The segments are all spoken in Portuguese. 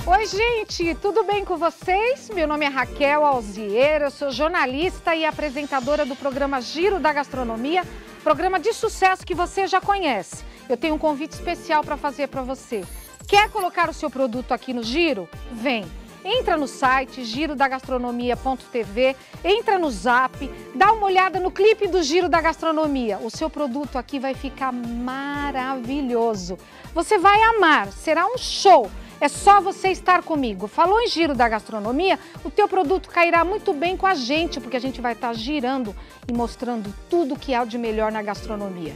Oi, gente, tudo bem com vocês? Meu nome é Raquel Alzier, eu sou jornalista e apresentadora do programa Giro da Gastronomia, programa de sucesso que você já conhece. Eu tenho um convite especial para fazer para você. Quer colocar o seu produto aqui no Giro? Vem! Entra no site girodagastronomia.tv, entra no Zap, dá uma olhada no clipe do Giro da Gastronomia. O seu produto aqui vai ficar maravilhoso. Você vai amar, será um show. É só você estar comigo. Falou em Giro da Gastronomia, o teu produto cairá muito bem com a gente, porque a gente vai estar girando e mostrando tudo que há de melhor na gastronomia.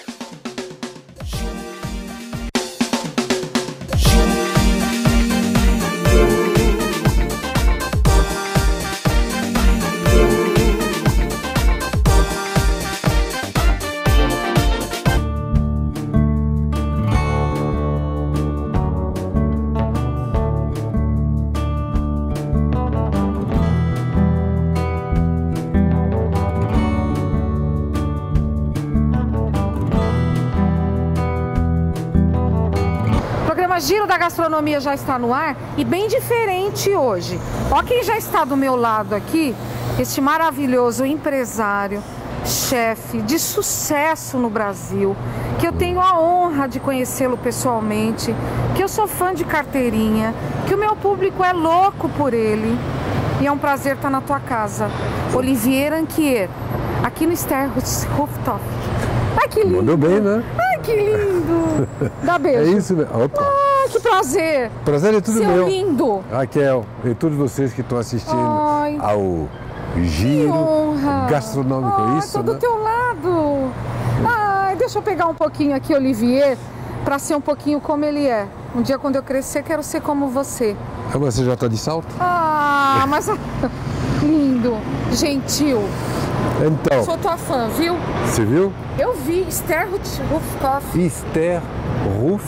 O Giro da Gastronomia já está no ar e bem diferente hoje. Ó quem já está do meu lado aqui, este maravilhoso empresário, chefe de sucesso no Brasil, que eu tenho a honra de conhecê-lo pessoalmente, que eu sou fã de carteirinha, que o meu público é louco por ele e é um prazer estar na tua casa. Olivier Anquier, aqui no Sterhus Rooftop. Ai, que lindo! Mandou bem, né? Ai, que lindo! Dá beijo. É isso mesmo. Opa! Que prazer! Prazer é tudo Seu meu. Lindo! Raquel, e todos vocês que estão assistindo ao Giro Gastronômico, isso, tô do teu lado! Ai, deixa eu pegar um pouquinho aqui, Olivier, para ser um pouquinho como ele é. Um dia, quando eu crescer, quero ser como você. Ah, você já está de salto? Ah, mas... lindo, gentil. Então... Sou tua fã, viu? Você viu? Eu vi Sterhus Rooftop. Sterhus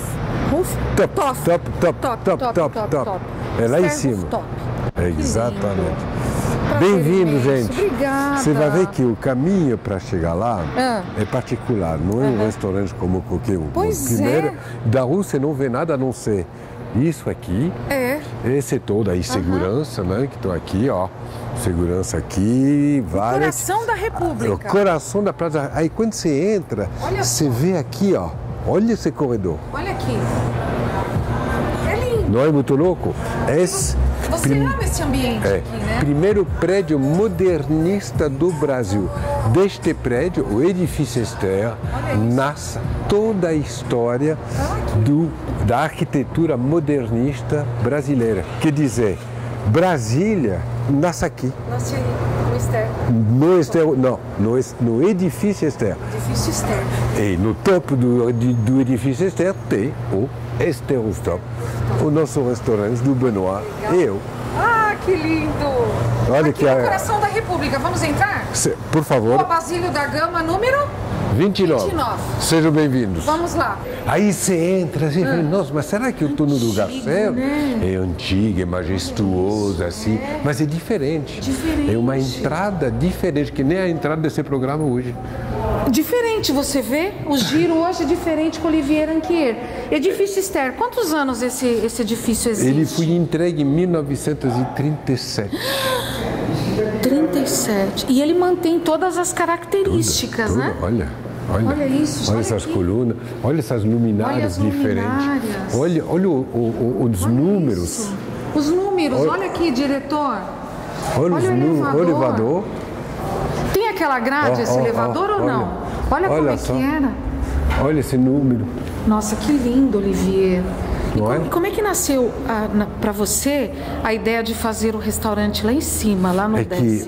Top. É lá em cima. É, exatamente. Bem-vindo, gente. Obrigada. Você vai ver que o caminho para chegar lá é particular, não é um restaurante como qualquer um. Pois primeiro, é. da rua você não vê nada a não ser isso aqui. Esse todo aí, segurança, né? Que estão aqui, ó. Segurança aqui, várias. O coração da República. O coração da praça. Aí quando você entra, você vê aqui, ó. Olha esse corredor. Olha aqui. É lindo. Não é muito louco? Você ama esse ambiente aqui, né? Primeiro prédio modernista do Brasil. Deste prédio, o Edifício Esther, nasce toda a história da arquitetura modernista brasileira. Quer dizer, Brasília nasce aqui. Nasce no Esther. No Esther, não, no Edifício Esther. Edifício Esther. E no topo do Edifício Esther tem o Esther Rooftop, o nosso restaurante do Benoit e eu. Ah, que lindo! Olha aqui no coração da República, vamos entrar? Por favor. Rua Basílio da Gama, número 29. Sejam bem-vindos. Vamos lá. Aí você entra assim, nossa, mas será que eu estou no lugar certo? Né? É antigo, é majestuoso, assim, mas é diferente. É uma entrada diferente, que nem a entrada desse programa hoje. Diferente, você vê? O Giro hoje é diferente com Olivier Anquier. Edifício Esther, quantos anos esse edifício existe? Ele foi entregue em 1937. 37. E ele mantém todas as características, tudo. né? Olha isso. Olha essas colunas, olha essas luminárias diferentes. Olha os números. Os números, olha aqui, diretor. Olha o elevador. Tem aquela grade, esse elevador ou não? Olha como é que era. Olha esse número. Nossa, que lindo, Olivier. E como é que nasceu para você a ideia de fazer o restaurante lá em cima, lá no décimo? É que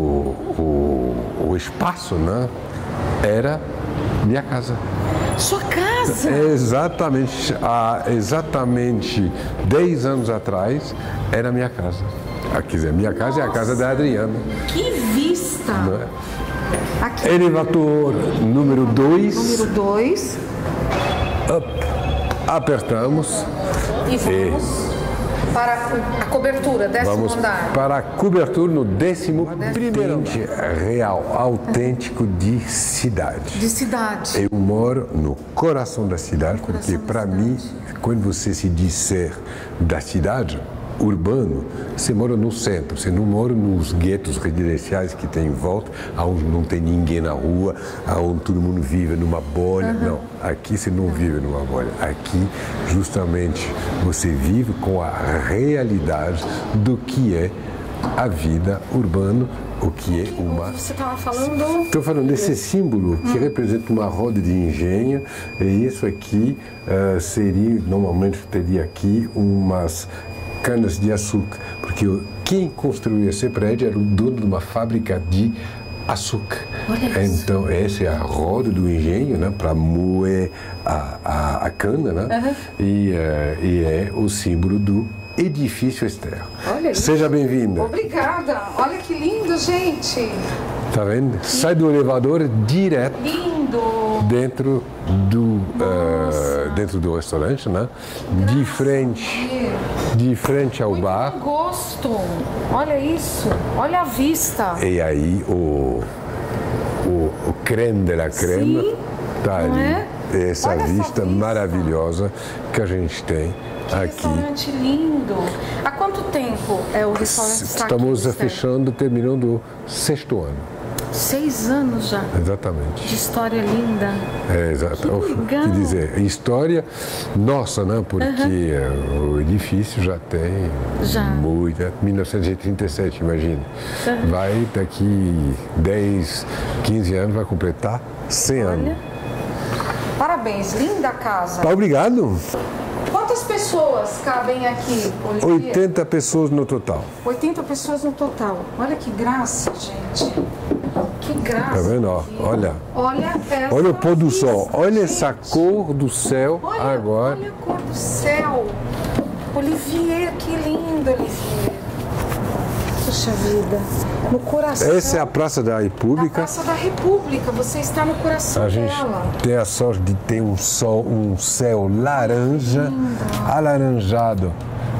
o espaço, né, era minha casa. Sua casa? Exatamente. Há exatamente 10 anos atrás era minha casa. Quer dizer, minha casa é a casa da Adriana. Que vista! Não é? Aqui. Elevador número 2. Número 2. Apertamos. E vamos. para a cobertura, 10º andar. Para a cobertura no 11º ambiente real, autêntico de cidade. De cidade. Eu moro no coração da cidade, porque para mim, quando você se disser da cidade, urbano, você mora no centro, você não mora nos guetos residenciais que tem em volta, onde não tem ninguém na rua, onde todo mundo vive numa bolha. Não, aqui você não vive numa bolha. Aqui, justamente, você vive com a realidade do que é a vida urbana, o que é uma... Você estava falando... Estou falando desse símbolo que representa uma roda de engenho, e isso aqui seria, normalmente teria aqui umas canas de açúcar, porque quem construiu esse prédio era o dono de uma fábrica de açúcar. Então, essa é a roda do engenho, né, para moer a cana, né? E é o símbolo do edifício Esther. Seja bem-vinda. Obrigada. Olha que lindo, gente. Tá vendo? Sai do elevador direto. Lindo. Dentro do restaurante, né? De frente ao bar. Muito gosto. Olha isso. Olha a vista. E aí o creme de la creme tá ali. Essa vista maravilhosa que a gente tem aqui. Restaurante lindo. Há quanto tempo é o restaurante? Estamos fechando, terminando o 6º ano. 6 anos já. Exatamente. De história linda. É, exato. Quer dizer, história nossa, né? Porque o edifício já tem muito. 1937, imagina. Vai daqui 10, 15 anos, vai completar 100 anos. Parabéns, linda casa. Obrigado. Quantas pessoas cabem aqui, Olivier? 80 pessoas no total. 80 pessoas no total. Olha que graça, gente. Que graça. Tá vendo? Olha o pôr do sol. Olha essa cor do céu agora. Olha a cor do céu. Olivier, que lindo, Olivier. Puxa vida. No coração. Essa é a Praça da República. A Praça da República. Você está no coração dela. A gente tem a sorte de ter um céu laranja, alaranjado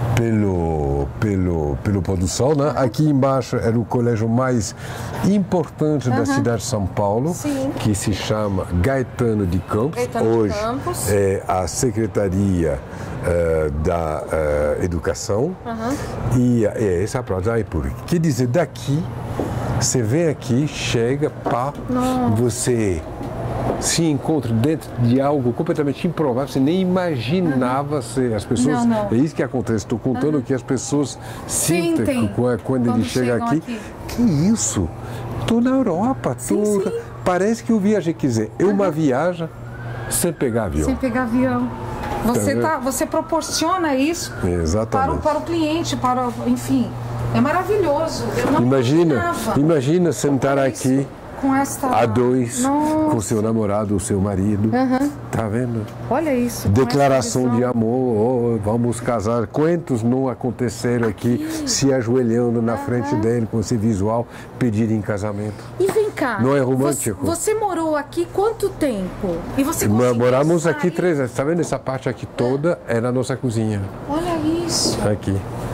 pelo pôr do sol, né? Aqui embaixo era o colégio mais importante da cidade de São Paulo, que se chama Gaetano de Campos. Hoje é a Secretaria da Educação e essa é a Praça da República. Quer dizer, daqui você vem aqui, chega, você se encontra dentro de algo completamente improvável, você nem imaginava ser. As pessoas. É isso que acontece. Estou contando o que as pessoas sentem quando eles chegam aqui. Que isso? Estou na Europa. Parece que eu viajei. Quer dizer, uma viagem sem pegar avião. Sem pegar avião. Você proporciona isso para o cliente, enfim. É maravilhoso. Eu não imagina sentar aqui a dois, com seu namorado ou seu marido. Tá vendo? Olha isso. Declaração de amor, vamos casar. Quantos não aconteceram aqui se ajoelhando na frente dele com esse visual, pedir em casamento? E vem cá. Não é romântico? Você morou aqui quanto tempo? E você moramos aqui 3 anos. Tá vendo essa parte aqui toda? É na nossa cozinha. Olha isso. Aqui.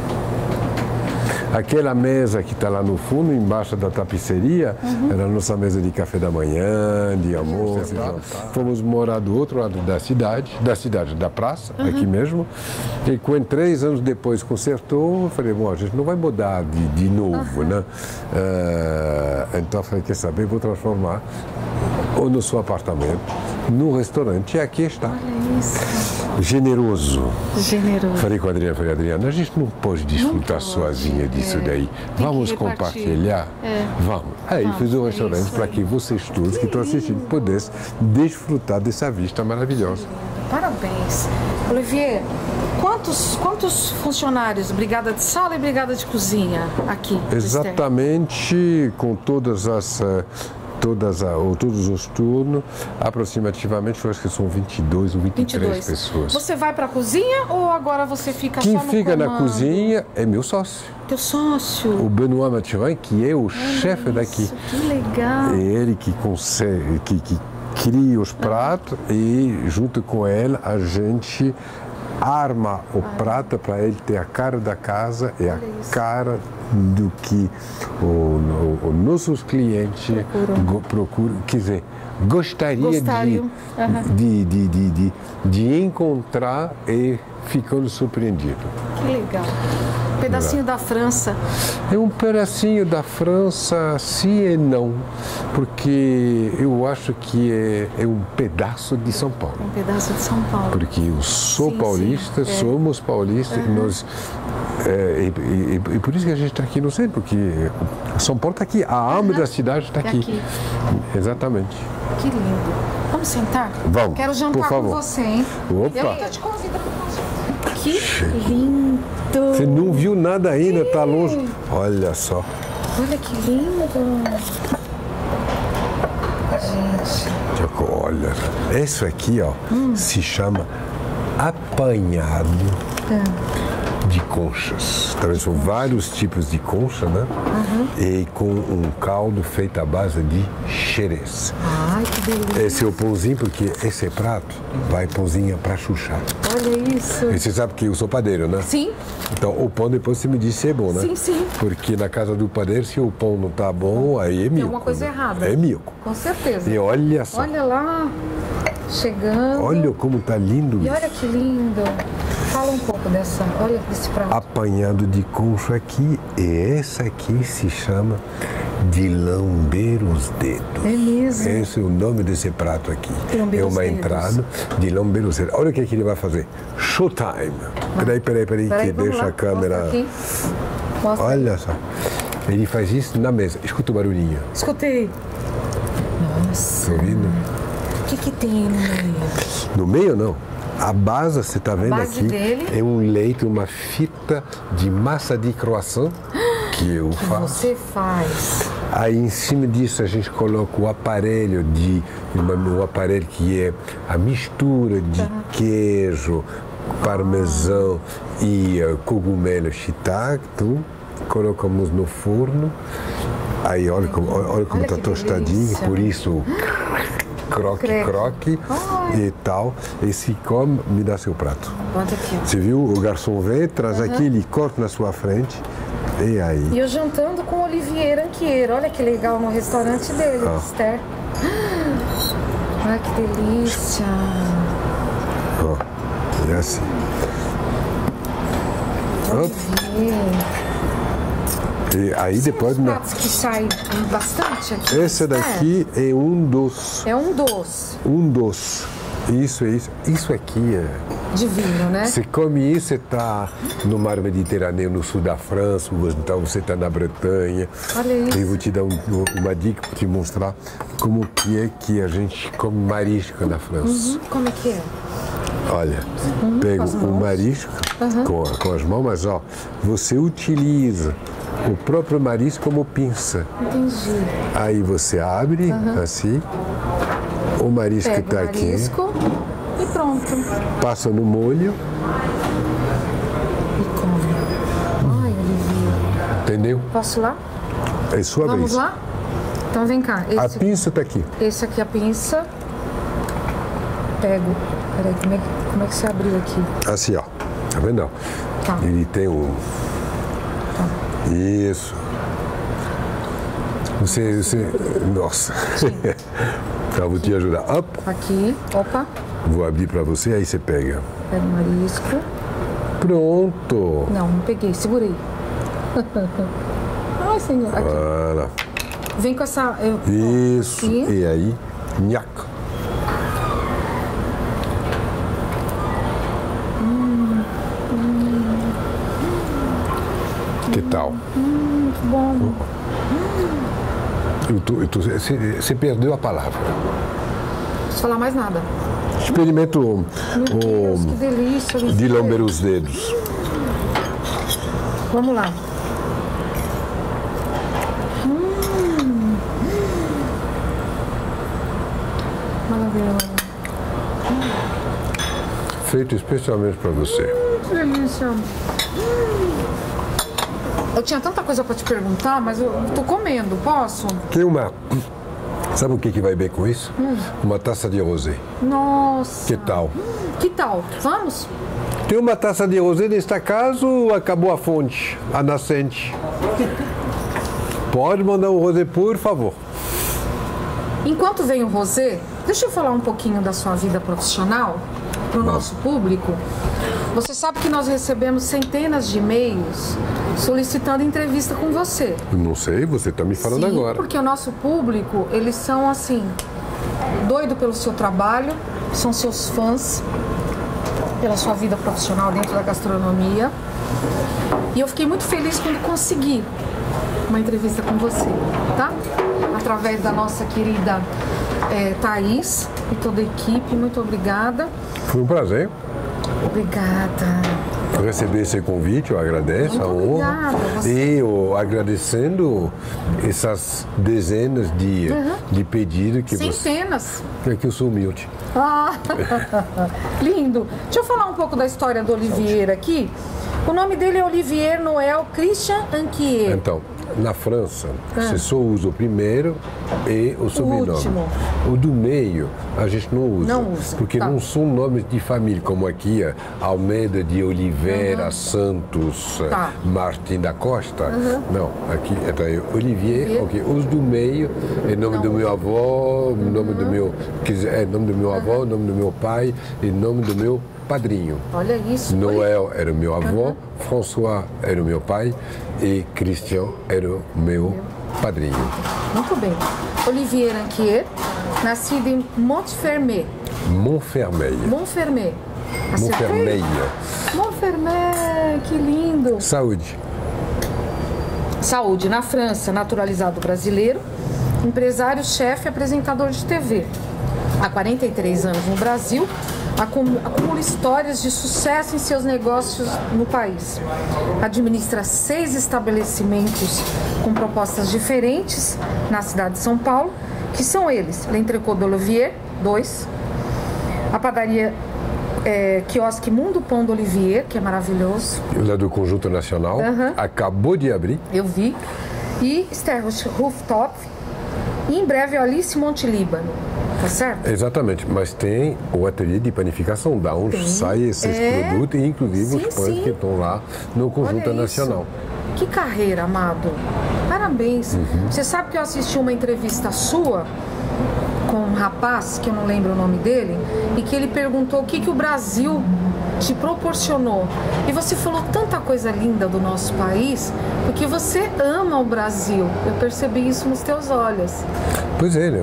Aquela mesa que está lá no fundo, embaixo da tapeçaria, era a nossa mesa de café da manhã, de almoço. Fomos morar do outro lado da praça, aqui mesmo. E quando 3 anos depois consertou, eu falei, bom, a gente não vai mudar de novo, né? Então eu falei, quer saber, vou transformar o nosso apartamento num restaurante. E aqui está. Olha isso. Generoso. Falei com a Adriana, a gente não pode desfrutar sozinha disso daí. Vamos compartilhar? Vamos. Aí fiz um restaurante para que vocês todos que estão assistindo pudessem desfrutar dessa vista maravilhosa. Parabéns. Olivier, quantos funcionários, brigada de sala e brigada de cozinha aqui? Exatamente, com todos os turnos, aproximativamente, eu acho que são 22 ou 23 pessoas. Você vai para a cozinha ou agora você fica só no comando? Quem fica na cozinha é meu sócio. Teu sócio? O Benoît Mathurin, que é o chefe daqui. Que legal. É ele que consegue, que cria os pratos e junto com ele a gente arma o prato para ele ter a cara da casa e a cara do que os nossos clientes procuram, quer dizer, gostaria de encontrar e ficando surpreendido. Que legal. Um pedacinho da França. É um pedacinho da França, sim e não, porque eu acho que é um pedaço de São Paulo. Um pedaço de São Paulo. Porque eu sou paulista, somos paulistas, e nós... E por isso que a gente está aqui no centro, porque São Paulo está aqui, a alma da cidade está aqui. Exatamente. Que lindo. Vamos sentar? Vamos. Quero jantar com você, hein? Opa. Eu te convido para o jantar. Que lindo. Você não viu nada ainda, está longe. Olha só. Olha que lindo. Gente. Olha, isso aqui, ó, se chama apanhado de conchas. Também são vários tipos de concha, né? E com um caldo feito à base de xerez. Ai, que delícia. Esse é o pãozinho, porque esse prato vai pãozinho para chuchar. Olha isso. E você sabe que eu sou padeiro, né? Sim. Então o pão depois você me diz se é bom, né? Sim, sim. Porque na casa do padeiro, se o pão não tá bom, aí é mico. Tem uma coisa errada. É mico. Com certeza. E olha só. Olha lá, chegando. Olha como tá lindo E isso. olha que lindo. Fala um pouco olha desse prato. Apanhado de concha aqui, e essa aqui se chama de lamber os dedos. É mesmo? Esse é o nome desse prato aqui. Lamber é os uma dedos. entrada de lamber os dedos. Olha o que ele vai fazer. Showtime. Peraí, que deixa lá. a câmera... Mostra aqui. Mostra. Olha só. Ele faz isso na mesa. Escuta o barulhinho. Escutei. Nossa. Tá ouvindo? O que tem no meio? No meio, não. A base, você está vendo base aqui, dele. é um leite, uma fita de massa de croissant que eu faço. Você faz. Aí em cima disso a gente coloca o aparelho o aparelho que é a mistura de queijo, parmesão e cogumelo shiitake. Colocamos no forno. Aí olha como está tostadinho, delícia. por isso croque e tal. E se come, me dá seu prato. Bota aqui. Você viu? O garçom vem, traz aqui, ele corta na sua frente. E aí? E eu jantando com Olivier Anqueiro. Olha que legal no restaurante dele, Esther. Olha que delícia. Ó, é assim. E aí depois... pratos que saem bastante aqui. Esse daqui é um dos... É um doce. Um dos. Isso. Isso aqui é... Divino, né? Você come isso, você está no mar Mediterrâneo, no sul da França, então você está na Bretanha. Olha isso. Eu vou te dar uma dica para te mostrar como que é que a gente come marisco na França. Como é que é? Olha, pega o marisco com as mãos, mas ó, você utiliza o próprio marisco como pinça. Entendi. Aí você abre assim, o marisco está aqui. E pronto. Passa no molho. E come. Ai, Olivia. Entendeu? Posso ir lá? É sua Vamos vez. lá? Então vem cá. A pinça está aqui. Esse aqui é a pinça. Pego. Peraí, como é que você abriu aqui? Assim, ó. Tá vendo? Tá. Ele tem um... Isso. Você... Nossa. Então, vou te ajudar. Up. Aqui. Opa. Vou abrir para você, aí você pega. Pega o marisco. Pronto. Não peguei. Segurei. Ai, senhor. Aqui. Voilà. Vem com essa... Isso. Aqui. E aí, nhaca. Que tal? Muito bom. Você perdeu a palavra. Não preciso falar mais nada. Experimenta Meu Deus, que delícia. de lamber os dedos. Vamos lá. Maravilhoso. Feito especialmente para você. Que delícia. Eu tinha tanta coisa para te perguntar, mas eu tô comendo, posso? Tem uma... Sabe o que vai bem com isso? Uma taça de rosé. Nossa. Que tal? Que tal? Vamos? Tem uma taça de rosé nesta casa ou acabou a fonte, a nascente? Pode mandar um rosé, por favor. Enquanto vem o rosé, deixa eu falar um pouquinho da sua vida profissional para o nosso público. Você sabe que nós recebemos centenas de e-mails solicitando entrevista com você. Não sei, você está me falando agora. Porque o nosso público, eles são assim, doido pelo seu trabalho, são seus fãs, pela sua vida profissional dentro da gastronomia. E eu fiquei muito feliz quando consegui uma entrevista com você, tá? Através da nossa querida Thaís e toda a equipe, muito obrigada. Foi um prazer. Obrigada. Receber esse convite, eu agradeço a honra. E eu agradecendo essas dezenas de pedidos que centenas. É que eu sou humilde. Lindo. Deixa eu falar um pouco da história do Olivier aqui. O nome dele é Olivier Noël Christian Anquier. Então, na França, você só usa o primeiro e o sobrenome. Último. O do meio a gente não usa. Não usa. Porque não são nomes de família, como aqui, Almeida de Oliveira, Santos, Martim da Costa. Não, aqui é Olivier, ok. Os do meio é nome do meu avô, nome do meu, nome do meu avô, nome do meu pai e nome do meu padrinho. Olha isso. Noël era o meu avô, François era o meu pai e Christian era o meu padrinho. Muito bem. Olivier Anquier, nascido em Montfermeil. Montfermeil. Montfermeil. Montfermeil. Montfermeil, que lindo. Saúde. Saúde, na França, naturalizado brasileiro, empresário, chefe e apresentador de TV. Há 43 anos no Brasil, acumula histórias de sucesso em seus negócios no país. Administra 6 estabelecimentos com propostas diferentes na cidade de São Paulo, que são eles: L'Entrecôte de Olivier, 2, a padaria quiosque Mundo Pão do Olivier, que é maravilhoso. Lá do Conjunto Nacional, acabou de abrir. Eu vi. E Sterros Rooftop, e em breve Alice Monte Líbano. Tá certo? Exatamente, mas tem o ateliê de panificação, da onde saem esses produtos, e inclusive os pães que estão lá no Conjunto Nacional. Que carreira, amado. Parabéns. Você sabe que eu assisti uma entrevista sua com um rapaz, que eu não lembro o nome dele, e que ele perguntou o que o Brasil te proporcionou. E você falou tanta coisa linda do nosso país, porque você ama o Brasil. Eu percebi isso nos teus olhos. Pois é, né?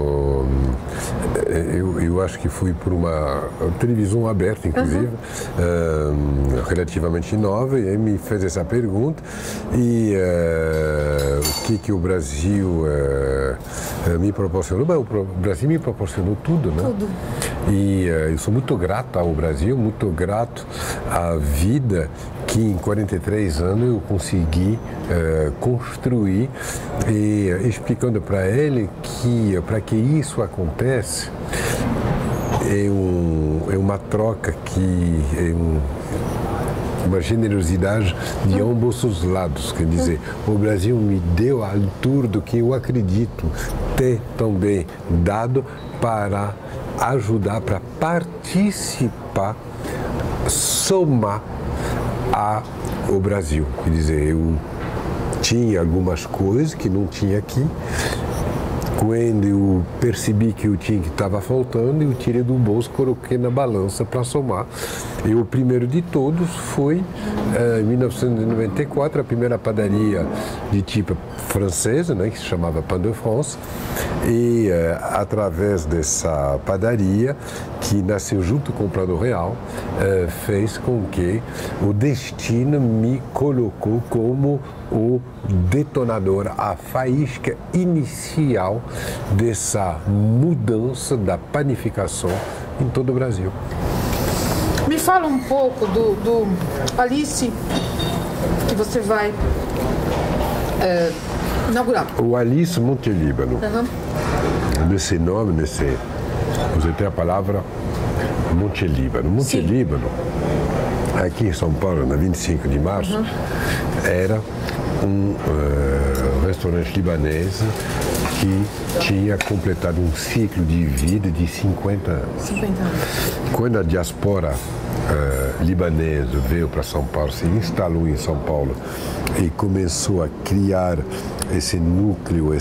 Eu acho que fui por uma televisão aberta, inclusive, relativamente nova, e aí me fez essa pergunta. E o que o Brasil me proporcionou? Bem, o Brasil me proporcionou tudo, né? Tudo. E eu sou muito grato ao Brasil, muito grato à vida que em 43 anos eu consegui construir, e explicando para ele que para que isso acontece é uma troca, que é uma generosidade de ambos os lados. Quer dizer, o Brasil me deu a altura do que eu acredito ter também dado para ajudar, para participar, somar ao Brasil. Quer dizer, eu tinha algumas coisas que não tinha aqui. Quando eu percebi que eu tinha, que estava faltando, eu tirei do bolso, coloquei na balança para somar. E o primeiro de todos foi, em 1994, a primeira padaria de tipo francesa, né, que se chamava Pain de France. E através dessa padaria, que nasceu junto com o Plano Real, fez com que o destino me colocou como o detonador, a faísca inicial dessa mudança da panificação em todo o Brasil. Me fala um pouco do Alice, que você vai inaugurar. O Alice Monte Líbano. Nesse nome, você tem a palavra Monte Líbano. Monte Líbano, aqui em São Paulo, na 25 de março, era um restaurante libanês que tinha completado um ciclo de vida de 50 anos. 50 anos. Quando a diáspora libanês veio para São Paulo, se instalou em São Paulo e começou a criar esse núcleo,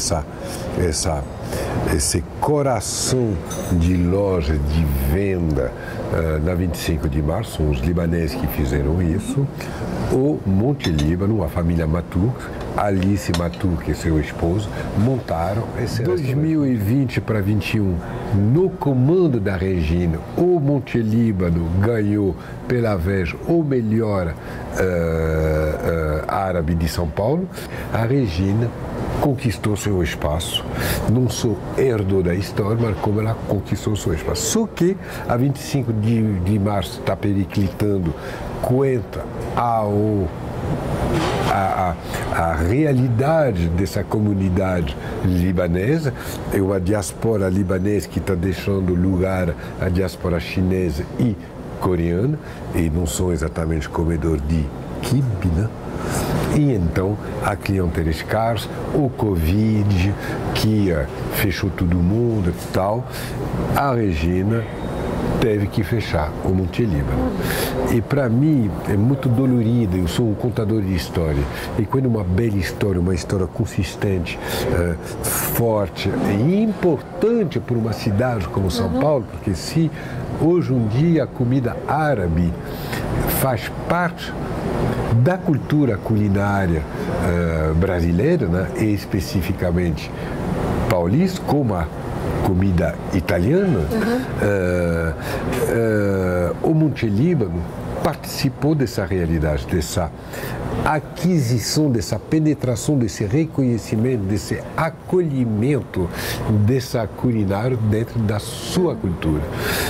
esse coração de loja de venda na 25 de março, são os libaneses que fizeram isso. O Monte Líbano, a família Matur, Alice Matur, que é seu esposo, montaram esse 2020 para 21. No comando da Regina, o Monte Líbano ganhou pela vez o melhor árabe de São Paulo. A Regina conquistou seu espaço, não só herdou da história, mas como ela conquistou seu espaço. Só que a 25 de março está periclitando quanto a realidade dessa comunidade libanesa. É uma diáspora libanesa que está deixando lugar à diáspora chinesa e coreana, e não são exatamente comedor de quibe, né? E então a clientela escassa, o Covid, que fechou todo mundo e tal, a Regina teve que fechar o Monte Líbano. E para mim é muito dolorido, eu sou um contador de história, e quando uma bela história, uma história consistente, forte e importante para uma cidade como São Paulo, porque se hoje em dia a comida árabe faz parte da cultura culinária brasileira, né, e especificamente paulista, como a comida italiana, o Monte Líbano participou dessa realidade, dessa aquisição, dessa penetração, desse reconhecimento, desse acolhimento dessa culinária dentro da sua cultura.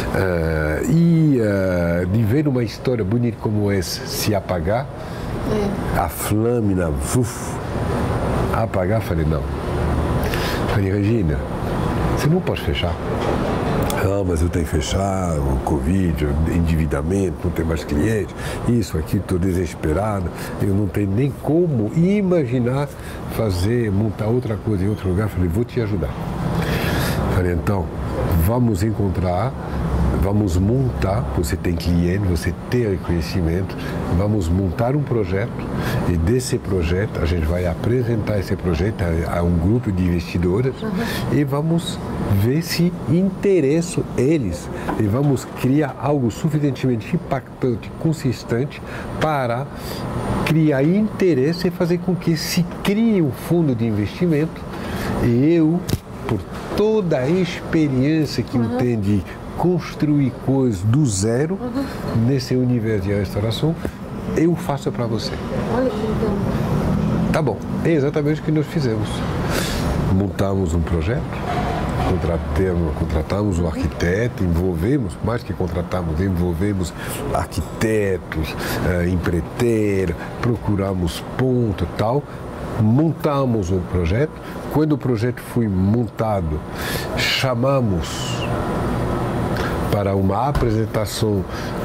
De ver uma história bonita como essa se apagar, a flâmina apagar, falei, não. Falei, Regina, você não pode fechar. Não, mas eu tenho que fechar, o Covid, o endividamento, não tem mais clientes, isso aqui, estou desesperado, eu não tenho nem como imaginar montar outra coisa em outro lugar. Falei, vou te ajudar. Falei, então, vamos encontrar, vamos montar, você tem cliente, você tem reconhecimento, vamos montar um projeto, e desse projeto a gente vai apresentar esse projeto a um grupo de investidores e vamos ver se interessam eles, e vamos criar algo suficientemente impactante, consistente, para criar interesse e fazer com que se crie um fundo de investimento. E eu, por toda a experiência que eu tenho de construir coisas do zero nesse universo de restauração, eu faço para você. Olha que legal. Tá bom, é exatamente o que nós fizemos. Montamos um projeto, contratamos um arquiteto, mais que contratamos, envolvemos arquitetos, empreiteiros, procuramos ponto e tal, montamos um projeto. Quando o projeto foi montado, chamamos para uma apresentação,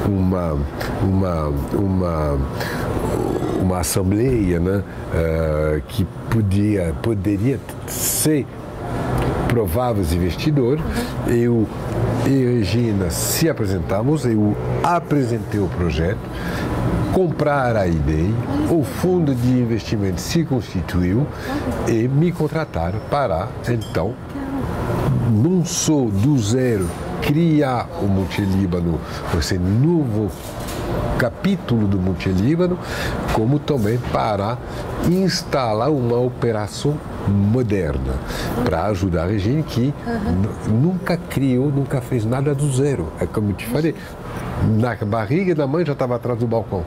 uma assembleia, né, que poderia ser prováveis investidores. Eu e Regina se apresentamos, eu apresentei o projeto, comprar a ideia, o fundo de investimento se constituiu e me contrataram para, então, não só do zero, criar o Monte Líbano, esse novo capítulo do Monte Líbano, como também para instalar uma operação moderna, para ajudar a Regina, que nunca criou, nunca fez nada do zero. É como eu te falei, na barriga da mãe já estava atrás do balcão.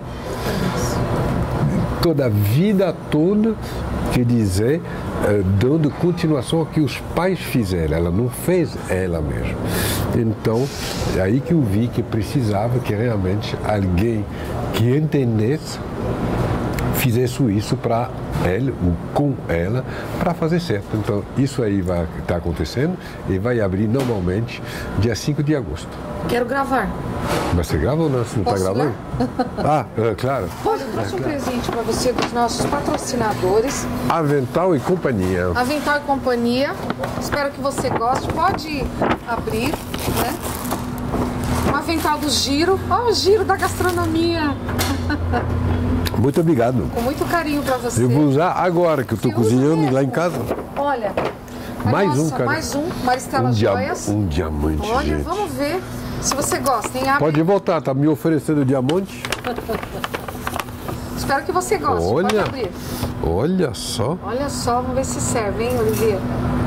Toda a vida toda, quer dizer, dando continuação ao que os pais fizeram. Ela não fez ela mesma. Então, é aí que eu vi que precisava que realmente alguém que entendesse fizesse isso para ela, ou com ela, para fazer certo. Então, isso aí vai estar acontecendo e vai abrir normalmente dia 5 de agosto. Quero gravar. Mas você grava ou não? Você não está gravando? Claro. Olha, eu trouxe um presente para você dos nossos patrocinadores. Avental e Companhia. Avental e Companhia. Espero que você goste. Pode abrir, né? Uma avental do Giro. Ó, o Giro da gastronomia. Muito obrigado. Com muito carinho pra você. Eu vou usar agora, que eu tô cozinhando lá em casa. Olha. Mais nossa, um, cara. Mais um. Maristela Joias. Um diamante, Olha, gente. vamos ver se você gosta, hein? Abre. Pode voltar, tá me oferecendo diamante? Espero que você goste. Olha, pode abrir. Olha só. Olha só, vamos ver se serve, hein, Olivier?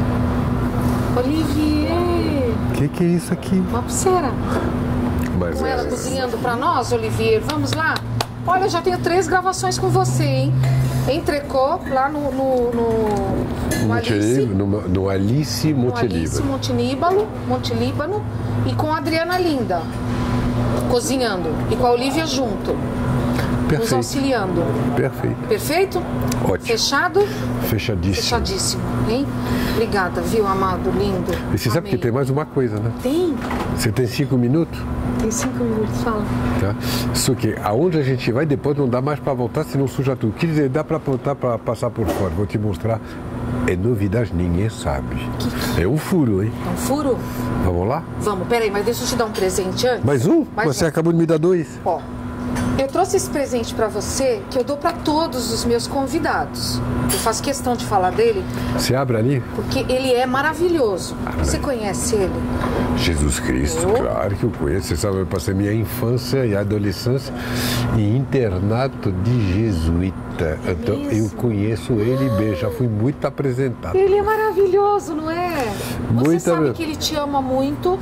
Olivier! O que é isso aqui? Uma pulseira. Mas Com ela cozinhando pra nós, Olivier. Vamos lá? Olha, eu já tenho 3 gravações com você, hein? Entrecô, lá no Alice. No Alice Montelíbano. E com a Adriana Linda, cozinhando. E com a Olivia junto. Perfeito. Nos auxiliando. Perfeito. Perfeito? Ótimo. Fechado? Fechadíssimo. Fechadíssimo, hein? Obrigada, viu, amado, lindo. E você sabe que tem mais uma coisa, né? Tem. Você tem 5 minutos? Tem 5 minutos, fala. Tá? Só que aonde a gente vai depois não dá mais para voltar, senão suja tudo. Quer dizer, dá para voltar para passar por fora. Vou te mostrar. É novidade, ninguém sabe. É um furo, hein? É um furo? Vamos lá? Vamos, peraí, mas deixa eu te dar um presente antes. Mais um? Você acabou de me dar 2. Ó, eu trouxe esse presente pra você que eu dou pra todos os meus convidados. Eu faço questão de falar dele. Você abre ali? Porque ele é maravilhoso. Você conhece ele? Jesus Cristo, claro que eu conheço. Você sabe, eu passei minha infância e adolescência em internato de jesuíta. Então eu conheço ele bem, já fui muito apresentado. Ele é maravilhoso, não é? Você sabe que ele te ama muito.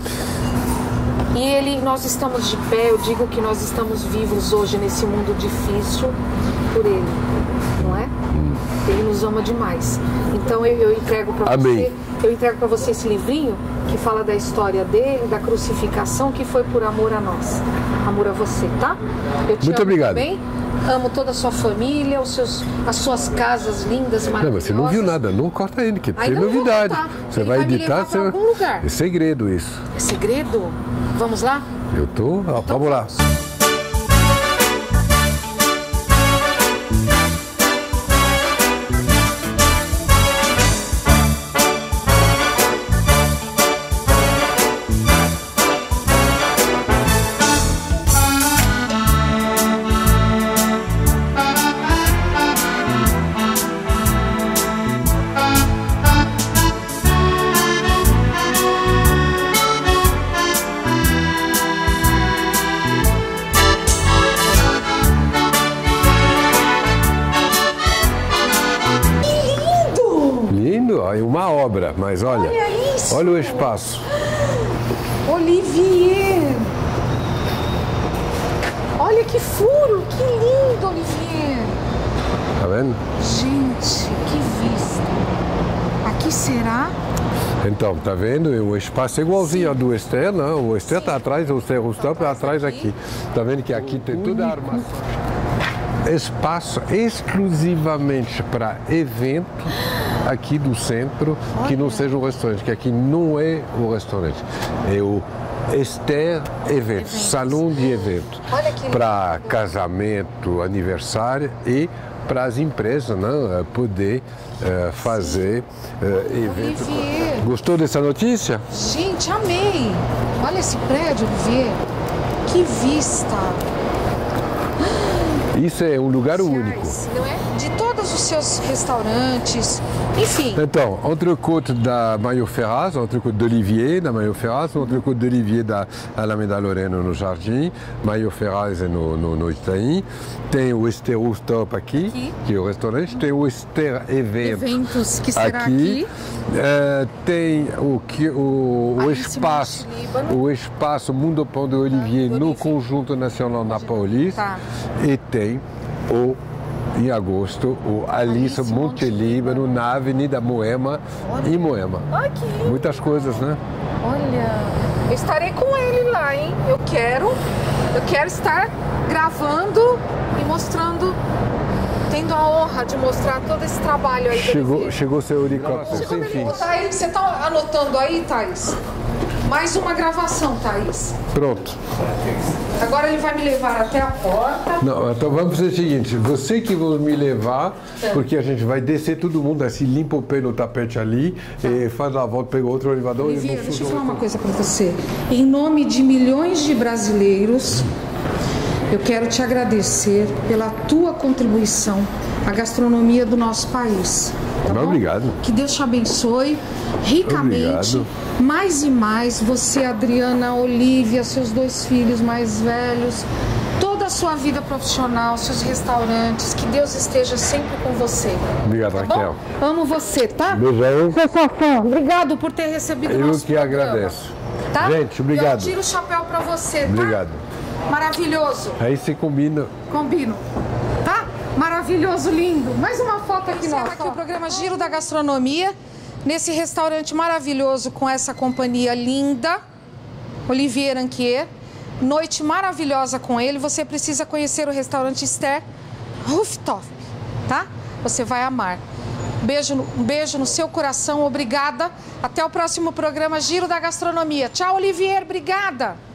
E nós estamos de pé, eu digo que nós estamos vivos hoje nesse mundo difícil por ele, não é? Ele nos ama demais. Então eu entrego para você, esse livrinho que fala da história dele, da crucificação, que foi por amor a nós, amor a você, tá? Eu te muito amo obrigado. Também. Amo toda a sua família, as suas casas lindas, maravilhosas. Não, você não viu nada, não corta ele, que tem novidade. Você vai editar, você algum lugar. É segredo isso. É segredo? Vamos lá? Eu tô, então, vamos lá. Uma obra, mas olha isso. Olha o espaço. Olivier! Olha que furo, que lindo, Olivier! Tá vendo? Gente, que vista! Aqui será? Então, tá vendo? O espaço é igualzinho ao do Esther, não? O Esther tá atrás, o Serrustão tá atrás aqui. Tá vendo que aqui tem toda a armação. Espaço exclusivamente para evento aqui do centro, que não seja um restaurante, que aqui não é o restaurante, é o Esther Eventos, salão de evento, para casamento, aniversário e para as empresas, né, poder fazer eventos. Olivier. Gostou dessa notícia? Gente, amei! Olha esse prédio, Olivier, que vista! Isso é um lugar único. Não é? De todos os seus restaurantes, enfim. Então, entrecôte da Maio Ferraz, entrecôte d'Olivier da Maio Ferraz, entrecôte d'Olivier da Alameda Lorena no Jardim, Maio Ferraz no Itaim. Tem o Esther Rooftop aqui, que é o restaurante. Tem o Esther Eventos, que será aqui. Tem o espaço Mundo Pão de Olivier no Conjunto Nacional na Paulista. E tem em agosto, o Alice Montelíbano na Avenida Moema, em Moema. Ai, que lindo. Muitas coisas, né? Olha, eu estarei com ele lá, hein? Eu quero estar gravando e mostrando, tendo a honra de mostrar todo esse trabalho aí. Chegou seu helicóptero, sem fim. Você tá anotando aí, Thais? Mais uma gravação, Thaís. Pronto. Agora ele vai me levar até a porta. Não, então vamos fazer o seguinte, você que vai me levar, porque a gente vai descer todo mundo, assim, limpa o pé no tapete ali, e faz a volta, pega outro elevador. Oliveira, deixa eu falar uma coisa para você. Em nome de milhões de brasileiros, eu quero te agradecer pela tua contribuição à gastronomia do nosso país. Tá bom? Obrigado. Que Deus te abençoe ricamente. Obrigado. Mais e mais, você, Adriana, Olívia, seus 2 filhos mais velhos, toda a sua vida profissional, seus restaurantes, que Deus esteja sempre com você. Obrigado, tá Raquel. Bom? Amo você, tá? Beijão. Seu fofão, obrigado por ter recebido o nosso programa. Eu que agradeço. Tá? Gente, obrigado. Eu tiro o chapéu pra você, tá? Obrigado. Maravilhoso. Aí você combina. Combino. Tá? Maravilhoso, lindo. Mais uma foto aqui nossa. Aqui o programa Giro da Gastronomia, nesse restaurante maravilhoso com essa companhia linda, Olivier Anquier. Noite maravilhosa com ele. Você precisa conhecer o restaurante Ster Rooftop, tá? Você vai amar. Um beijo no seu coração. Obrigada. Até o próximo programa Giro da Gastronomia. Tchau, Olivier. Obrigada.